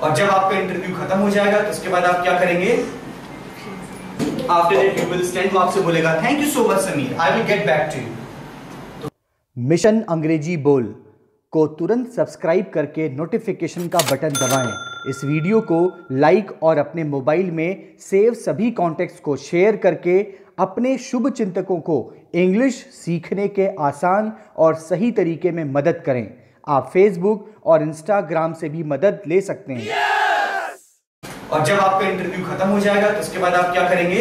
और जब आपका इंटरव्यू खत्म हो जाएगा तो उसके बाद आप क्या करेंगे? After that you will stand, वो आपसे बोलेगा thank you so much Sameer, I will get back to you. Mission अंग्रेजी बोल को तुरंत सब्सक्राइब करके नोटिफिकेशन का बटन दबाएं। इस वीडियो को लाइक और अपने मोबाइल में सेव सभी कॉन्टेक्ट्स को शेयर करके अपने शुभ चिंतकों को इंग्लिश सीखने के आसान और सही तरीके में मदद करें। आप फेसबुक और इंस्टाग्राम से भी मदद ले सकते हैं। और जब आपका इंटरव्यू खत्म हो जाएगा तो उसके बाद आप क्या करेंगे?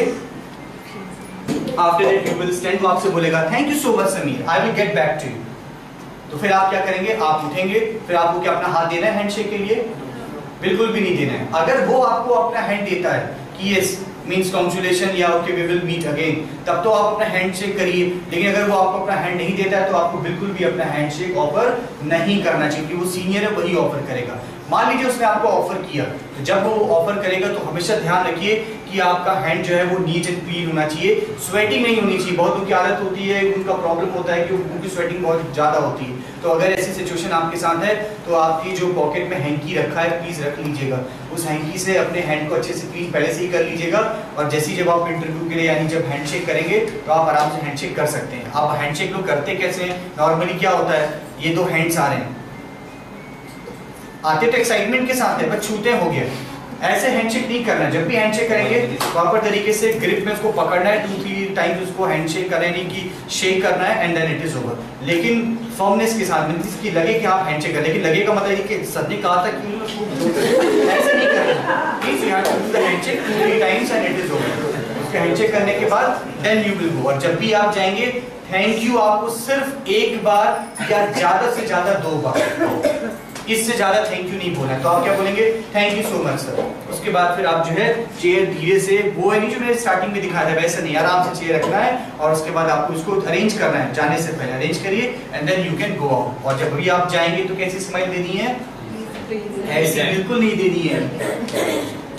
After that you will stand, वो आपसे बोलेगा thank you so much Sameer, I will get back to you. तो फिर आप क्या करेंगे? आप उठेंगे, फिर आपको क्या अपना हाथ देना है हैंडशेक के लिए? बिल्कुल भी नहीं देना है। अगर वो आपको अपना हैंड देता है कि यस मींस कांग्रेचुलेशन या okay we will meet again, तब तो आप अपना हैंडशेक करिए। लेकिन अगर वो आपको अपना हैंड नहीं देता है तो आपको बिल्कुल भी अपना हैंडशेक ऑफर नहीं करना चाहिए, क्योंकि वो सीनियर है, वही ऑफर करेगा। मान लीजिए उसने आपको ऑफर किया, तो जब वो ऑफर करेगा तो हमेशा ध्यान रखिए कि आपका हैंड जो है वो नीट एंड क्लीन होना चाहिए, स्वेटिंग नहीं होनी चाहिए। बहुत लोगों की आदत होती है, उनका प्रॉब्लम होता है कि उनकी स्वेटिंग बहुत ज्यादा होती है। तो अगर ऐसी सिचुएशन आपके साथ है तो आपकी जो पॉकेट में हैंकी रखा है प्लीज रख लीजिएगा। उस हैंकी से अपने हैंड को अच्छे से प्लीज पहले से ही कर लीजिएगा, और जैसे जब आप इंटरव्यू के लिए यानी जब हैंडशेक करेंगे तो आप आराम से हैंडशेक कर सकते हैं। आप हैंडशेक लोग करते कैसे हैं? नॉर्मली क्या होता है, ये दो हैंड्स आ रहे हैं, आते तो एक्साइटमेंट के साथ है पर छूते हो गया। ऐसे हैंडशेक नहीं करना। जब भी हैंडशेक करेंगे प्रॉपर तरीके से ग्रिप में उसको पकड़ना है, 2-3 टाइम्स उसको हैंडशेक करना है, नहीं कि शेक करना है and then it is over. लेकिन फर्मनेस के साथ, मींस कि लगे कि आप हैंडशेक कर, लेकिन लगे का मतलब कि सर ने कहा था कि ऐसे नहीं करना। Please you have to do the handshake 2-3 times and it is over. उसके हैंडशेक करने के बाद देन यू विल गो। और जब भी आप जाएंगे थैंक यू आपको सिर्फ एक बार या ज्यादा से ज्यादा 2 बार, इससे ज्यादा थैंक यू नहीं बोलना है। तो आप क्या बोलेंगे? Thank you so much sir. उसके बाद फिर आप जो है चेयर धीरे से, वो है नहीं जो मैंने स्टार्टिंग में दिखाया था वैसे नहीं, आराम से चेयर रखना है और उसके बाद आपको इसको अरेंज करना है। जाने से पहले अरेंज करिए and then you can go out. और जब भी आप जाएंगे तो कैसी स्माइल देनी है? ऐसे बिल्कुल नहीं देनी है,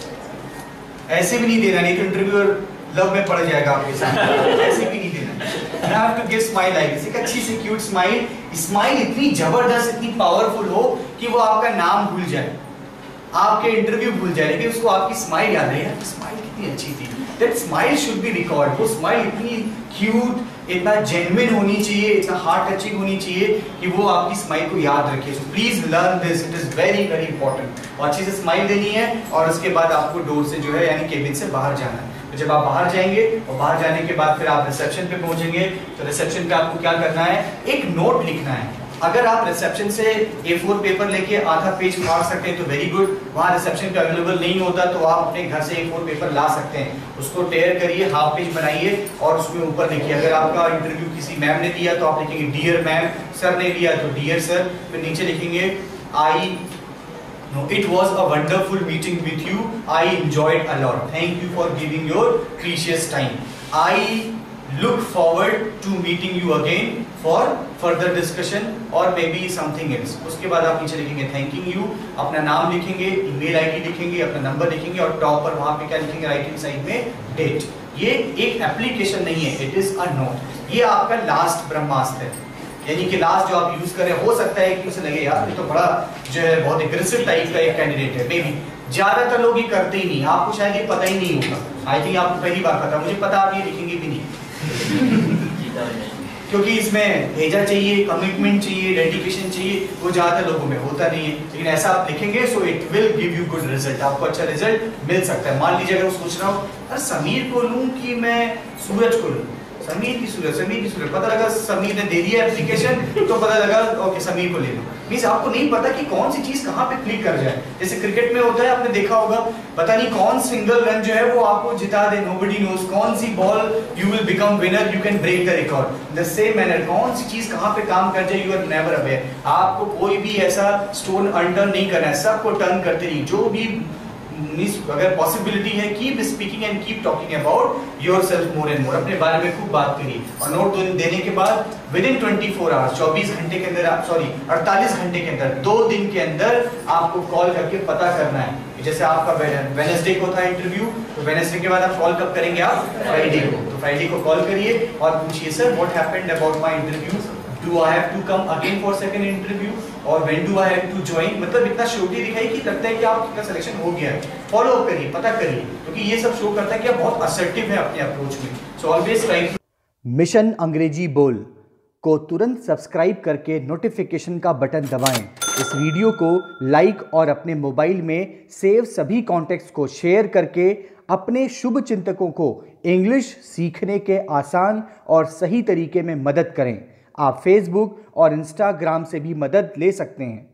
ऐसे भी नहीं देना, नहीं तो इंटरव्यूअर लव में पड़ जाएगा आपके साथ। ऐसे भी नहीं देना। You have to give smile like this, एक अच्छी सी क्यूट स्माइल। स्माइल इतनी जबरदस्त, इतनी पावरफुल हो कि वो आपका नाम भूल जाए, आपके इंटरव्यू भूल जाए, लेकिन उसको आपकी स्माइल याद रहे, यार स्माइल कितनी अच्छी थी। That smile should be recorded। वो स्माइल इतनी क्यूट, इतना जेन्युइन होनी चाहिए, इतना हार्ट टचिंग होनी चाहिए कि वो आपकी स्माइल को याद रखे। So please learn this, it is very very important. और अच्छी से स्माइल देनी है और उसके बाद आपको डोर से जो है यानी केबिन से बाहर जाना है। तो जब आप बाहर जाएंगे और बाहर जाने के बाद फिर आप रिसेप्शन पे पहुंचेंगे, तो रिसेप्शन पे आपको क्या करना है? एक नोट लिखना है। अगर आप रिसेप्शन से A4 पेपर लेके आधा पेज फाड़ सकते हैं तो वेरी गुड। वहाँ रिसेप्शन पे अवेलेबल नहीं होता तो आप अपने घर से A4 पेपर ला सकते हैं, उसको टेयर करिए, हाफ पेज बनाइए और उसमें ऊपर लिखिए। अगर आपका इंटरव्यू किसी मैम ने दिया तो आप लिखेंगे डियर मैम, सर ने लिया तो डियर सर, फिर नीचे लिखेंगे No, it was a wonderful meeting with you. I enjoyed a lot. Thank you for giving your precious time. I look forward to meeting you again for further discussion or maybe something else. उसके बाद आप नीचे लिखेंगे thanking you, अपना नाम लिखेंगे, email ID लिखेंगे, अपना नंबर लिखेंगे और टॉप पर वहाँ पे क्या लिखेंगे? राइट हैंड साइड में डेट। ये एक एप्लीकेशन नहीं है, इट इज अ नोट। ये आपका लास्ट ब्रह्मास्त्र है, यानी कि लास्ट जो आप यूज करें। हो सकता है कि उसे लगे यार ये तो बड़ा जो है बहुत एग्रेसिव टाइप का एक कैंडिडेट है, मे बी ज्यादातर लोग ये करते ही नहीं, आपको शायद ये पता ही नहीं होगा। आई थिंक आपको पहली बार पता, मुझे पता आप ये लिखेंगे भी नहीं क्योंकि इसमें भेजा चाहिए, कमिटमेंट चाहिए, डेडिकेशन चाहिए, वो ज्यादातर लोगों में होता नहीं है। लेकिन ऐसा आप लिखेंगे so it will give you good result, आपको अच्छा रिजल्ट मिल सकता है। मान लीजिए अगर मैं सोच रहा हूँ अरे समीर को लूं कि मैं सूरज को लूं, समीर की सूरज, पता लगा समीर ने दे दिया एप्लीकेशन तो पता लगा ओके समीर को ले लो। मींस आपको नहीं पता कि कौन सी चीज कहाँ पे क्लिक कर जाए। जैसे क्रिकेट में होता है, आपने देखा होगा, पता नहीं कौन सिंगल रन जो है वो आपको जिता दे, नोबडी नोज कौन सी ball you will become winner, you can break the record. The same manner कौन सी चीज कहाँ पे काम कर जाए, यू आर नेवर अवेयर। आपको कोई भी ऐसा स्टोन अनटर्न नहीं करना है, सबको टर्न करते रहिए। जो भी अगर पॉसिबिलिटी है keep speaking and keep talking about yourself more and more, अपने बारे में खूब बात करिए। और नोट देने के बाद विद इन 24 आवर्स, 24 घंटे के अंदर, 48 घंटे के अंदर, 2 दिन के अंदर आपको कॉल करके पता करना है। जैसे आपका वेडनेसडे को था इंटरव्यू, तो वेडनेसडे के बाद आप कॉल कब करेंगे? आप फ्राइडे को। तो फ्राइडे को कॉल करिए और पूछिए sir what happened about my interview do I have to come again for second interview और when do I have to join, मतलब इतना श्योरिटी दिखाई कि लगता है कि आपका सिलेक्शन हो गया है। फॉलो अप करिए, पता करिए, क्योंकि ये सब शो करता है कि आप बहुत असर्टिव हैं अपने अप्रोच में। So always try. मिशन अंग्रेजी बोल को तुरंत सब्सक्राइब करके नोटिफिकेशन का बटन दबाएं। इस वीडियो को लाइक और अपने मोबाइल में सेव सभी कॉन्टेक्ट्स को शेयर करके अपने शुभ चिंतकों को इंग्लिश सीखने के आसान और सही तरीके में मदद करें। आप फेसबुक और इंस्टाग्राम से भी मदद ले सकते हैं।